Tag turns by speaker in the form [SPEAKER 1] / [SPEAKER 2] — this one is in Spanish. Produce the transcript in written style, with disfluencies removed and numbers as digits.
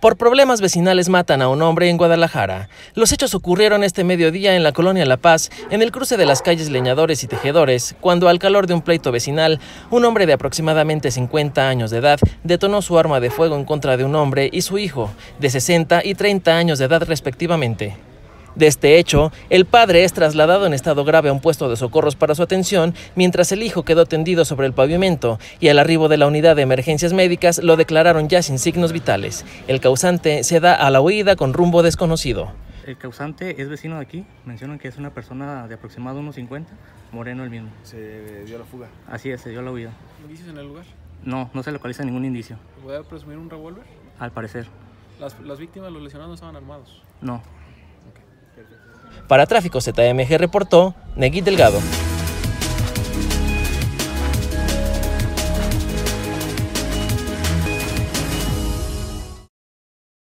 [SPEAKER 1] Por problemas vecinales matan a un hombre en Guadalajara. Los hechos ocurrieron este mediodía en la colonia La Paz, en el cruce de las calles Leñadores y Tejedores, cuando al calor de un pleito vecinal, un hombre de aproximadamente 50 años de edad detonó su arma de fuego en contra de un hombre y su hijo, de 60 y 30 años de edad respectivamente. De este hecho, el padre es trasladado en estado grave a un puesto de socorros para su atención, mientras el hijo quedó tendido sobre el pavimento y al arribo de la unidad de emergencias médicas lo declararon ya sin signos vitales. El causante se da a la huida con rumbo desconocido.
[SPEAKER 2] El causante es vecino de aquí, mencionan que es una persona de aproximadamente unos 50, moreno el mismo.
[SPEAKER 3] ¿Se dio la fuga?
[SPEAKER 2] Así es, se dio la huida.
[SPEAKER 4] ¿Indicios en el lugar?
[SPEAKER 2] No se localiza ningún indicio.
[SPEAKER 4] ¿Puede presumir un revólver?
[SPEAKER 2] Al parecer.
[SPEAKER 4] ¿Las víctimas, los lesionados, no estaban armados?
[SPEAKER 2] No.
[SPEAKER 1] Para Tráfico ZMG reportó Neguit Delgado.